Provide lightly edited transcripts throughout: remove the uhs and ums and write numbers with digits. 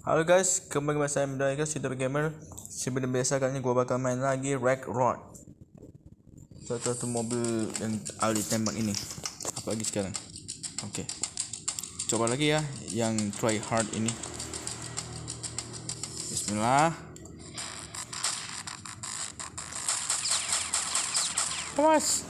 Halo guys, kembali bersama saya Mendai guys, kita gamer. Seperti biasa kali ini gue bakal main lagi Wreck Rod. Satu mobil yang Ali tembak ini. Apa lagi sekarang? Oke. Coba lagi ya yang try hard ini. Bismillah. Awas.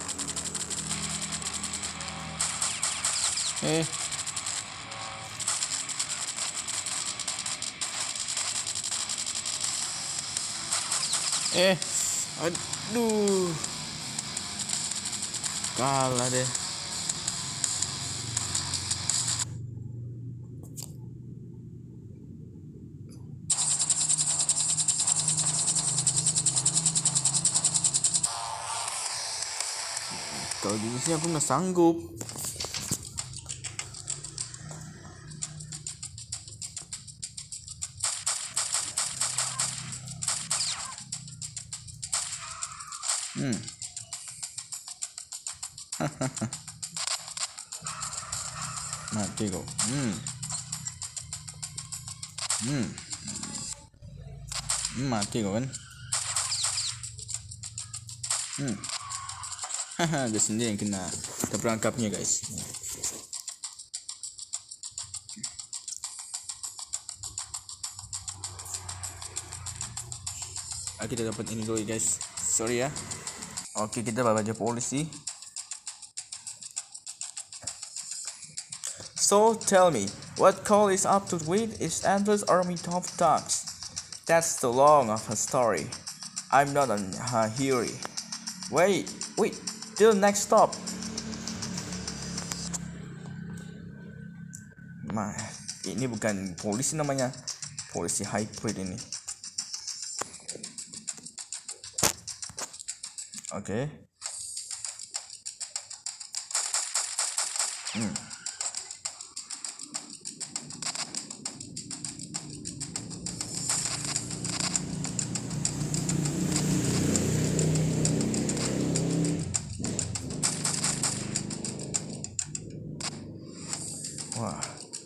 Aduh, kalah deh. Kalau gitu sih aku nggak sanggup. Mati kok. Mati kok kan. Dia sendiri yang kena terperangkapnya guys. Kita dapat ini dulu guys. Sorry ya. Oke, kita baca polisi. So tell me, what Cole is up to with is endless army top talks. That's the long of her story. I'm not a hero. Wait, till next stop. Ini bukan polisi namanya, polisi hybrid ini. Oke. Wah.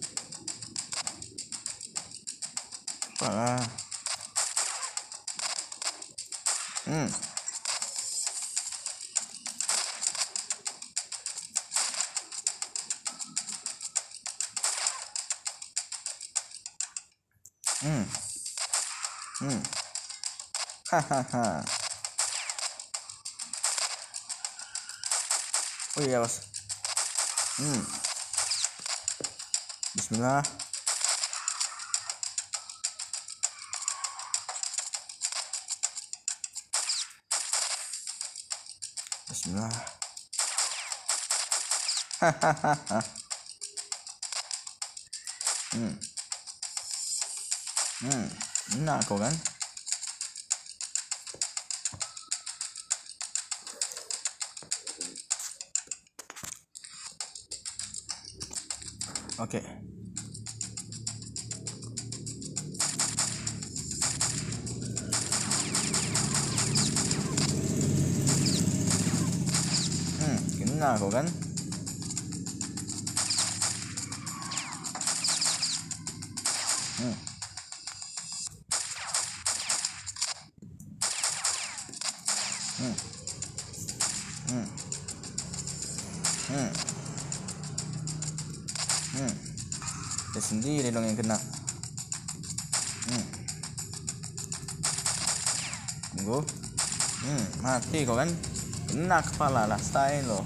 Apalah. Hahaha. Oh iya bos. Bismillah. Bismillah. Hahaha. Nah kau kan. Oke. Kena kau kan. Dia sendiri dong yang kena. Tunggu. Mati kau kan. Kena kepala lah style lo.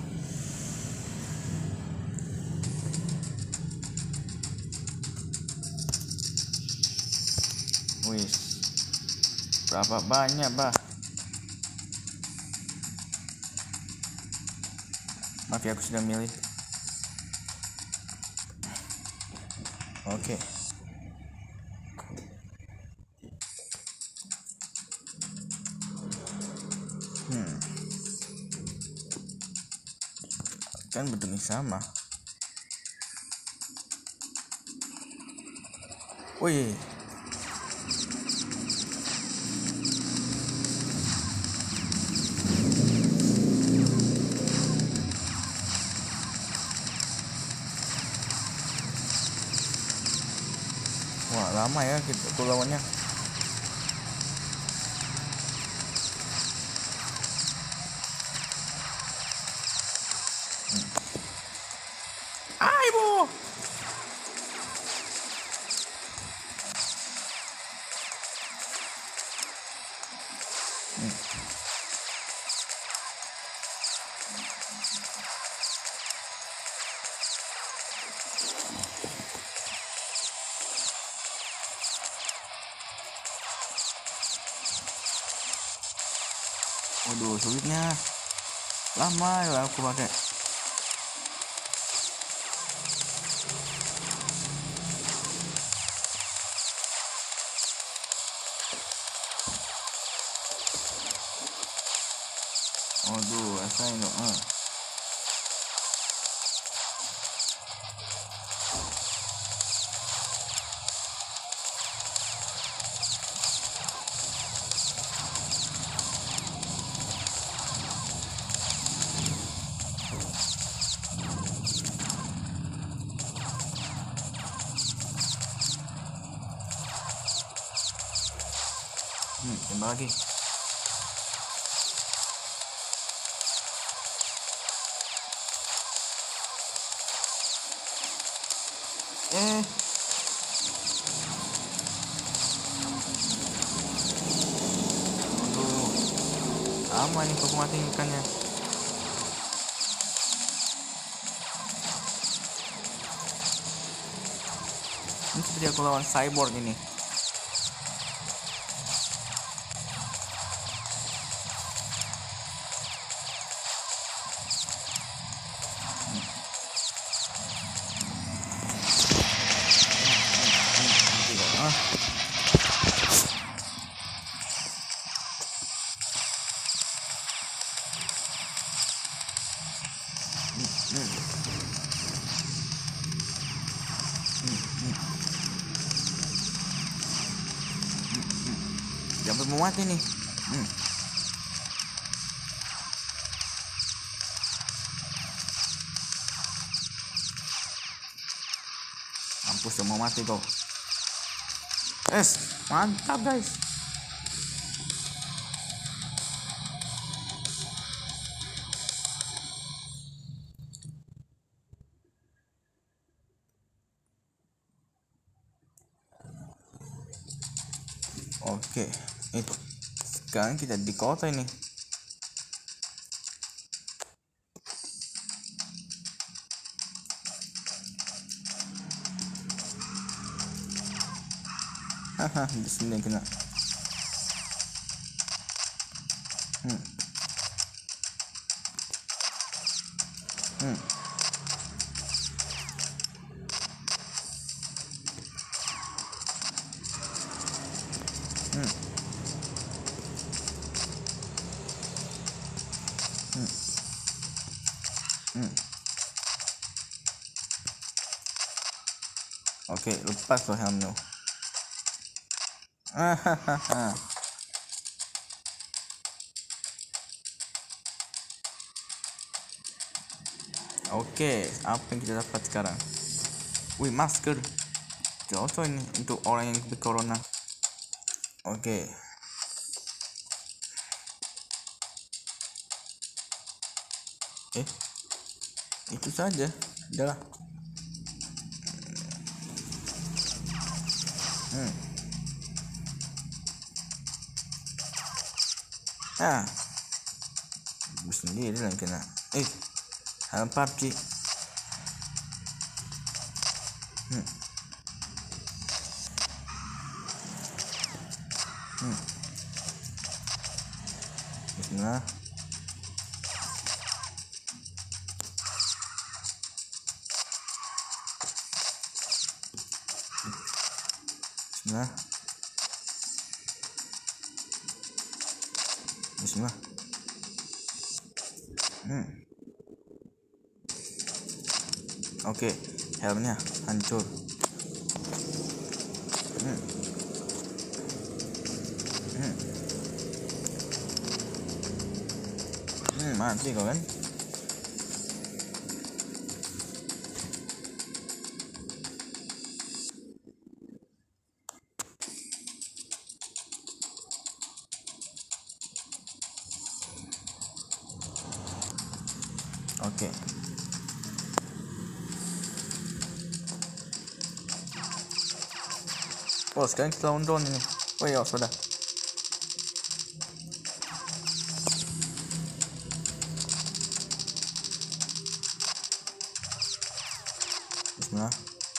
Wih. Berapa banyak bah? Maaf ya, aku sudah milih. Oke. Kan bentuknya sama. Wih. Wah, lama ya kita lawannya. Ibu. Waduh, sulitnya. Lama ya aku pakai. Waduh, rasain dong. Tembak lagi. Aduh, lama nih aku mati ikannya. Ini seperti aku lawan cyborg ini. Jangan mau mati nih. Mampus, udah mau mati kau. Mantap guys. Oke, sekarang kita di kota ini. Haha, di sini kena. Oke, lepas tuh helmnya. Oke, apa yang kita dapat sekarang? Wih, masker. Cocok ini untuk orang yang corona. Oke. Itu saja. Udahlah. Gue sendiri lah kena. Hal PUBG. Bismillah. Bismillah. Bismillah. Oke, helmnya hancur. Mati kau kan? Oh, sekarang kita lawan drone ini. Oh ya, sudah. Bismillah.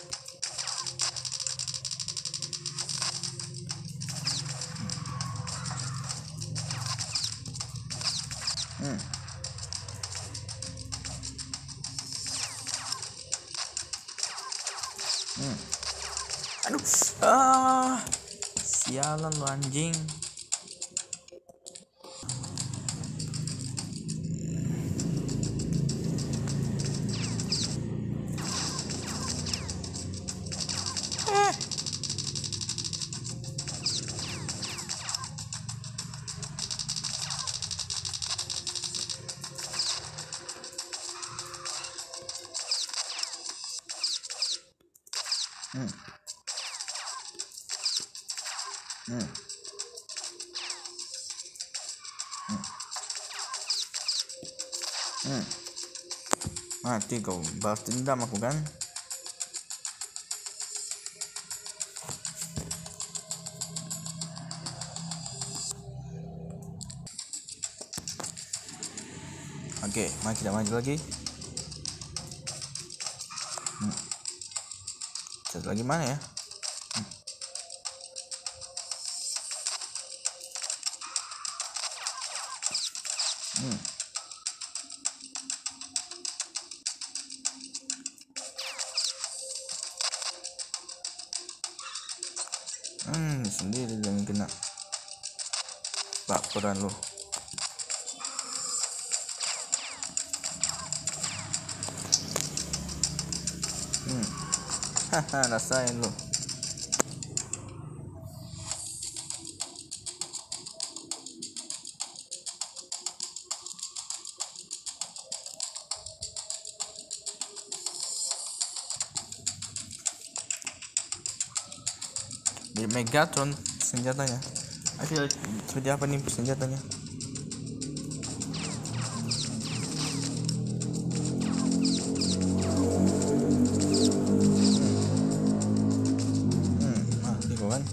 Aduh, sialan lu anjing. Mati kau, balas dendam aku kan. Oke, mari kita maju lagi. Satu lagi mana ya? Sendiri yang kena baperan lu. Haha, rasain lu. Di Megatron senjatanya. Akhirnya seperti apa nih senjatanya? Mati kau kan.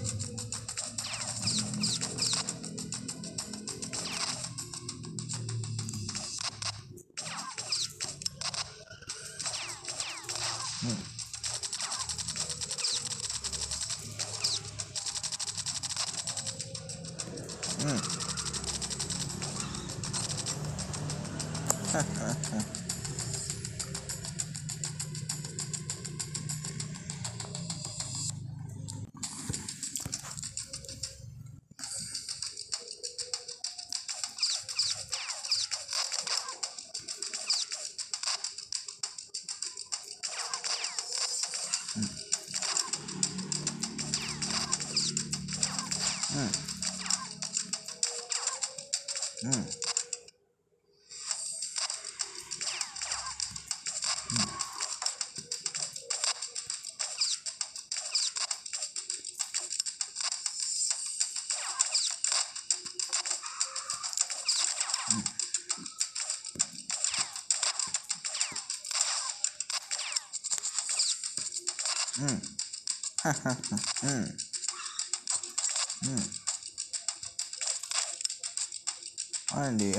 Mana dia?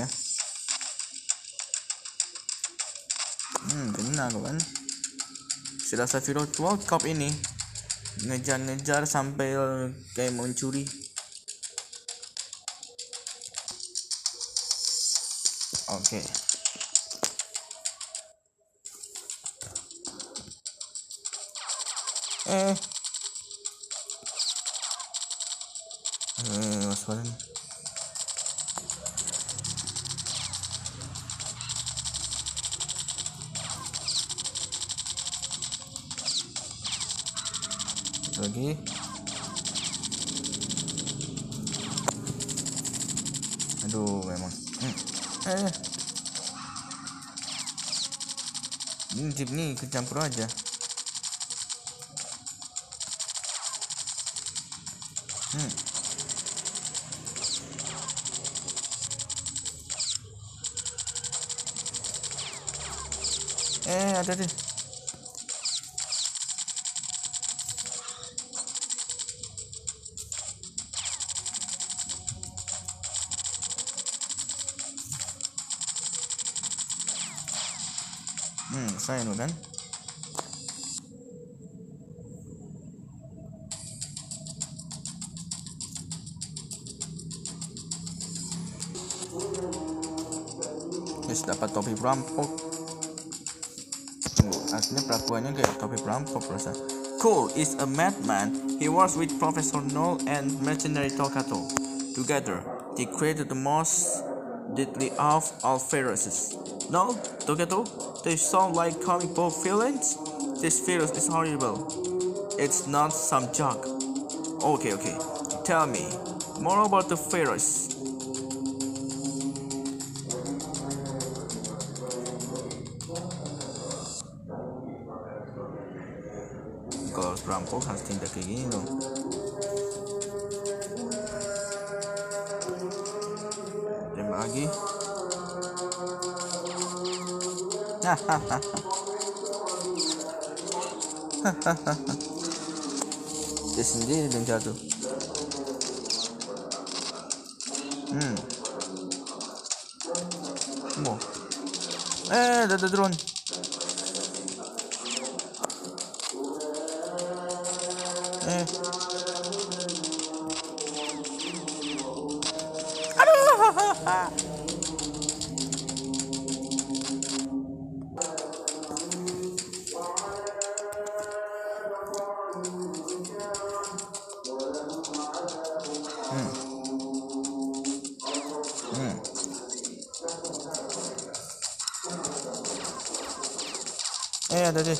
Kena kau kan. Sudah Sephiroth World Cup ini ngejar-ngejar sampai kayak mencuri. Oke. Waspada nih. Lagi. Aduh, memang. Ini jeep nih kecampur aja. Ada deh. selesai lo kan. Guys, dapat topi perampok. Tunggu, artinya pelakuannya kayak topi perampok rasa. Cole is a madman. He was with Professor Null and mercenary Tokato. Together, they created the most deadly of all viruses. No, Tokato, they sound like comic book villains. This virus is horrible. It's not some joke. Okay. Tell me more about the virus. Kalau harus perampok harus tindak kayak gini dong. Tembak lagi. Dia sendiri yang jatuh. Mau. Ada drone. Ada deh.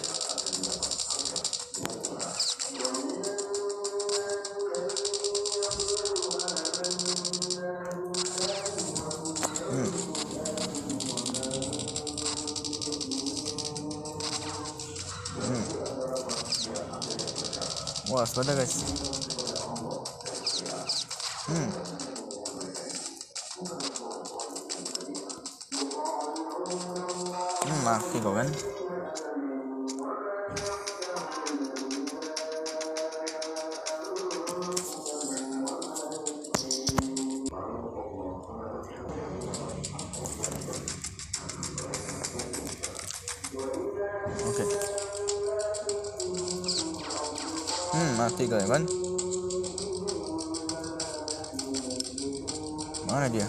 Wah, waspada guys. Mati kau kan. Oke. Mati kau kan. Mana dia?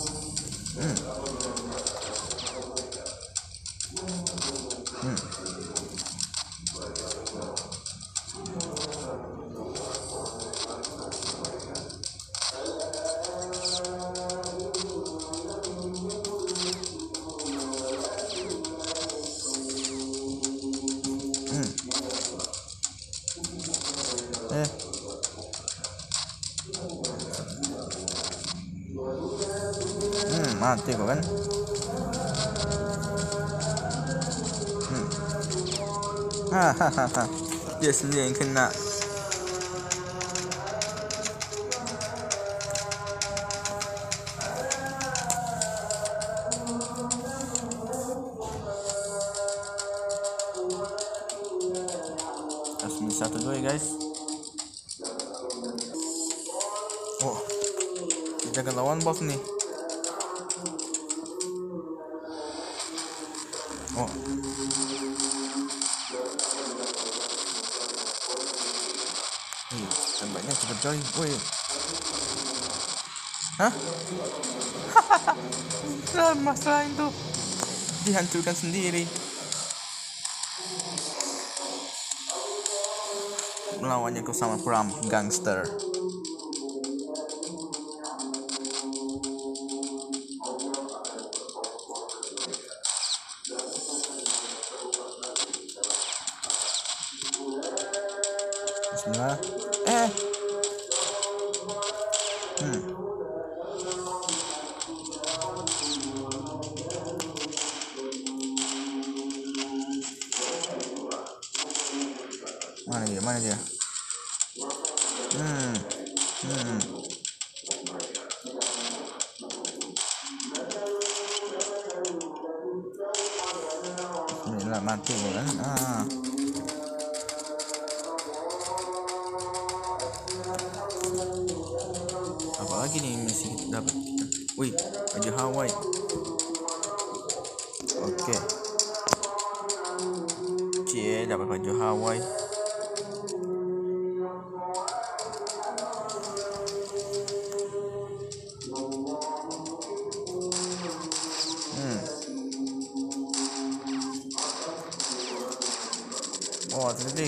Mati kok kan. Dia sendiri yang kena. Harus 1-2 guys. Oh, kita akan lawan boss nih. Oh, tembaknya cepet coy. Woi, hah? Masalah itu dihancurkan sendiri. Melawannya kok sama Pram gangster. Bismillah. Mana dia? Bismillah, mati kan? Apalagi nih misi kita dapat? Wih, baju Hawaii. Oke. dapat baju Hawaii. Oh, tadi.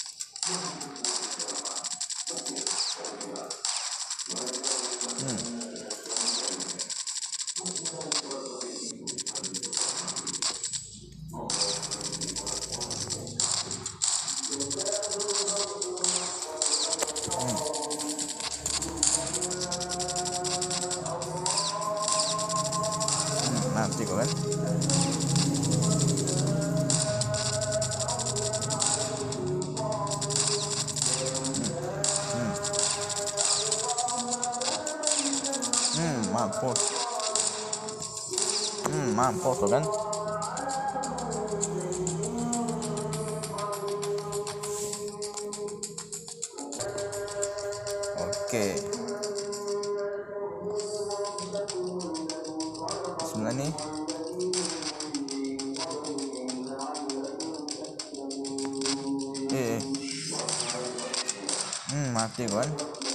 Mati kok kan. Mampus. Mampus tuh kan. Oke. Bismillah nih. Mati kan.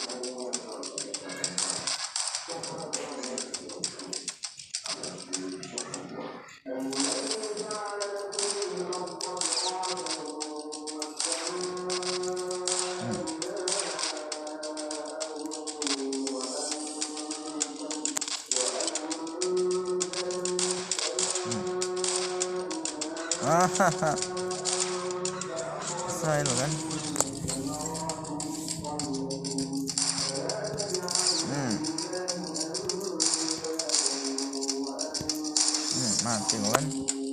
Selesai lo kan. Mati lo kan.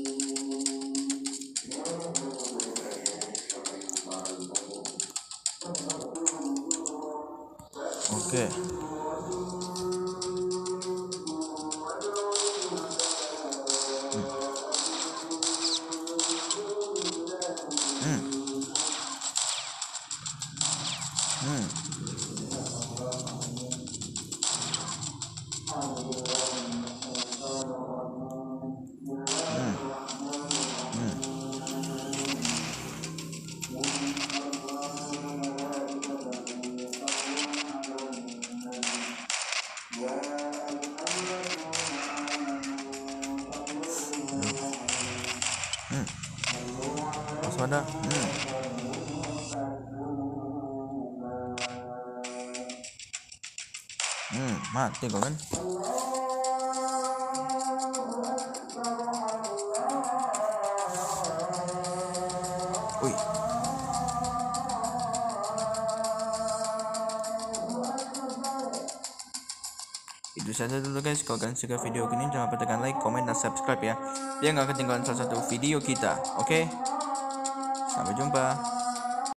Oke. Waspada. Mati kok kan. Wih. Itu saja dulu guys. Kalau kalian suka video ini jangan lupa tekan like, komen, dan subscribe ya, biar nggak ketinggalan salah satu video kita. Oke, sampai jumpa.